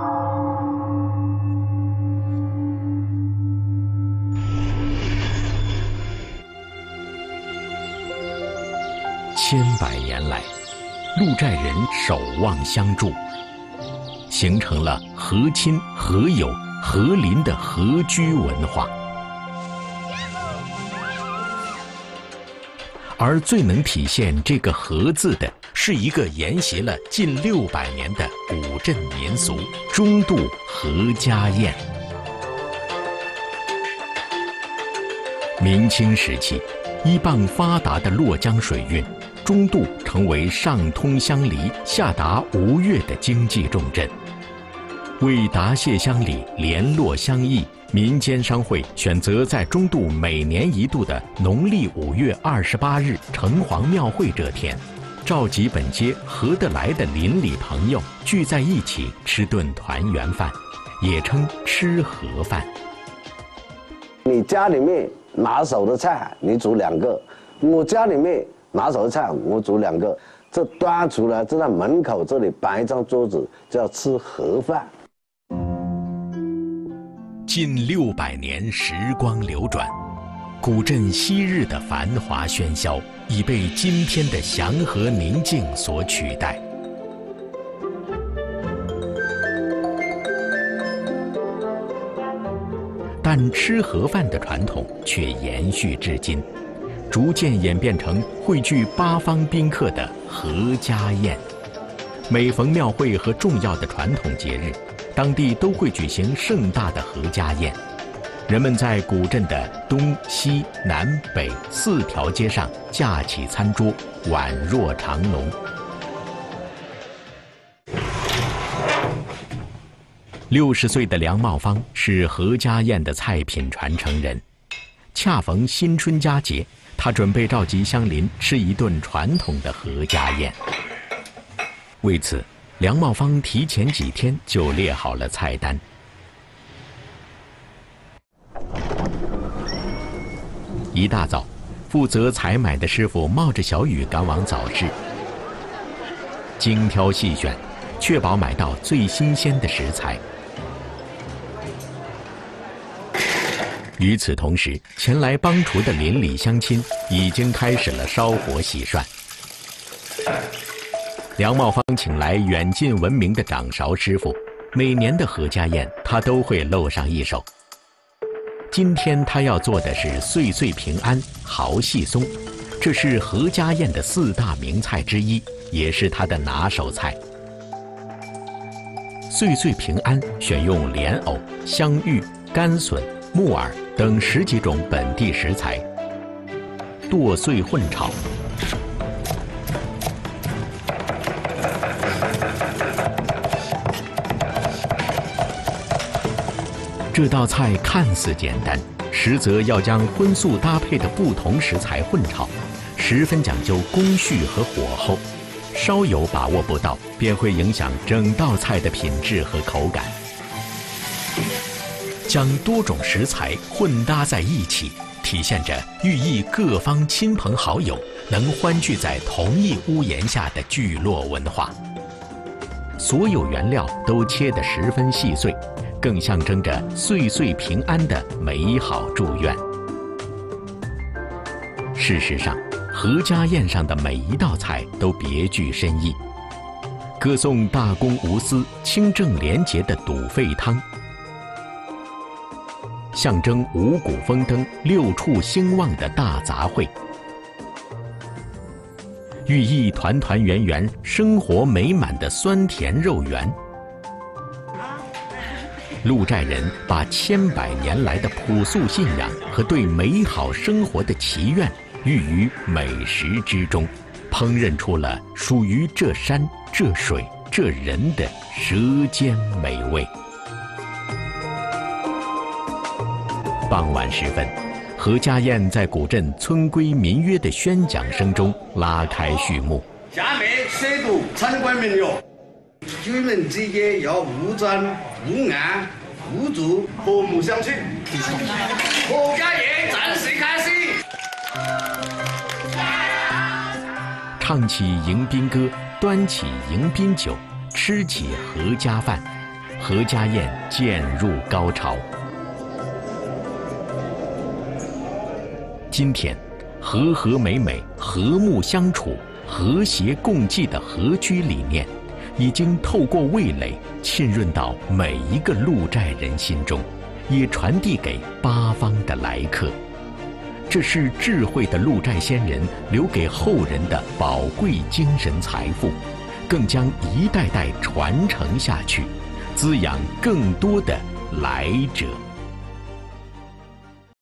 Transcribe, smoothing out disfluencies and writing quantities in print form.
千百年来，鹿寨人守望相助，形成了和亲、和友、和邻的和居文化。而最能体现这个“和”字的，是一个沿袭了近600年的古镇民俗——中渡何家宴。明清时期，依傍发达的洛江水运，中渡成为上通乡里、下达吴越的经济重镇。为答谢乡里、联络乡谊，民间商会选择在中渡每年1度的农历5月28日城隍庙会这天，召集本街合得来的邻里朋友聚在一起吃顿团圆饭，也称吃盒饭。 你家里面拿手的菜你煮2个，我家里面拿手的菜我煮2个，这端出来就在门口这里摆一张桌子，叫吃盒饭。 近600年时光流转，古镇昔日的繁华喧嚣已被今天的祥和宁静所取代。但吃盒饭的传统却延续至今，逐渐演变成汇聚8方宾客的合家宴。每逢庙会和重要的传统节日，当地都会举行盛大的合家宴。人们在古镇的东西南北4条街上架起餐桌，宛若长龙。60岁的梁茂芳是何家宴的菜品传承人。恰逢新春佳节，他准备召集乡邻吃一顿传统的何家宴。为此，梁茂芳提前几天就列好了菜单。一大早，负责采买的师傅冒着小雨赶往早市，精挑细选，确保买到最新鲜的食材。与此同时，前来帮厨的邻里乡亲已经开始了烧火洗涮。梁茂芳请来远近闻名的掌勺师傅，每年的何家宴他都会露上一手。今天他要做的是岁岁平安蚝细松，这是何家宴的4大名菜之一，也是他的拿手菜。岁岁平安选用莲藕、香芋、甘笋、木耳等10几种本地食材，剁碎混炒。这道菜看似简单，实则要将荤素搭配的不同食材混炒，十分讲究工序和火候，稍有把握不到，便会影响整道菜的品质和口感。将多种食材混搭在一起，体现着寓意各方亲朋好友能欢聚在同一屋檐下的聚落文化。所有原料都切得十分细碎，更象征着岁岁平安的美好祝愿。事实上，何家宴上的每一道菜都别具深意，歌颂大公无私、清正廉洁的肚沸汤，象征五谷丰登、6畜兴旺的大杂烩，寓意团团圆圆、生活美满的酸甜肉圆。鹿寨人把100年来的朴素信仰和对美好生活的祈愿寓于美食之中，烹饪出了属于这山、这水、这人的舌尖美味。傍晚时分，何家宴在古镇村规民约的宣讲声中拉开序幕。 下面宣读参观名约：居民之间要互尊、互爱、互助、和睦相处。何家宴正式开始。 唱起迎宾歌，端起迎宾酒，吃起何家饭。 何家宴渐入高潮。今天，和和美美、和睦相处、和谐共济的和居理念，已经透过味蕾浸润到每一个鹿寨人心中，也传递给八方的来客。这是智慧的鹿寨先人留给后人的宝贵精神财富，更将一代代传承下去，滋养更多的来者。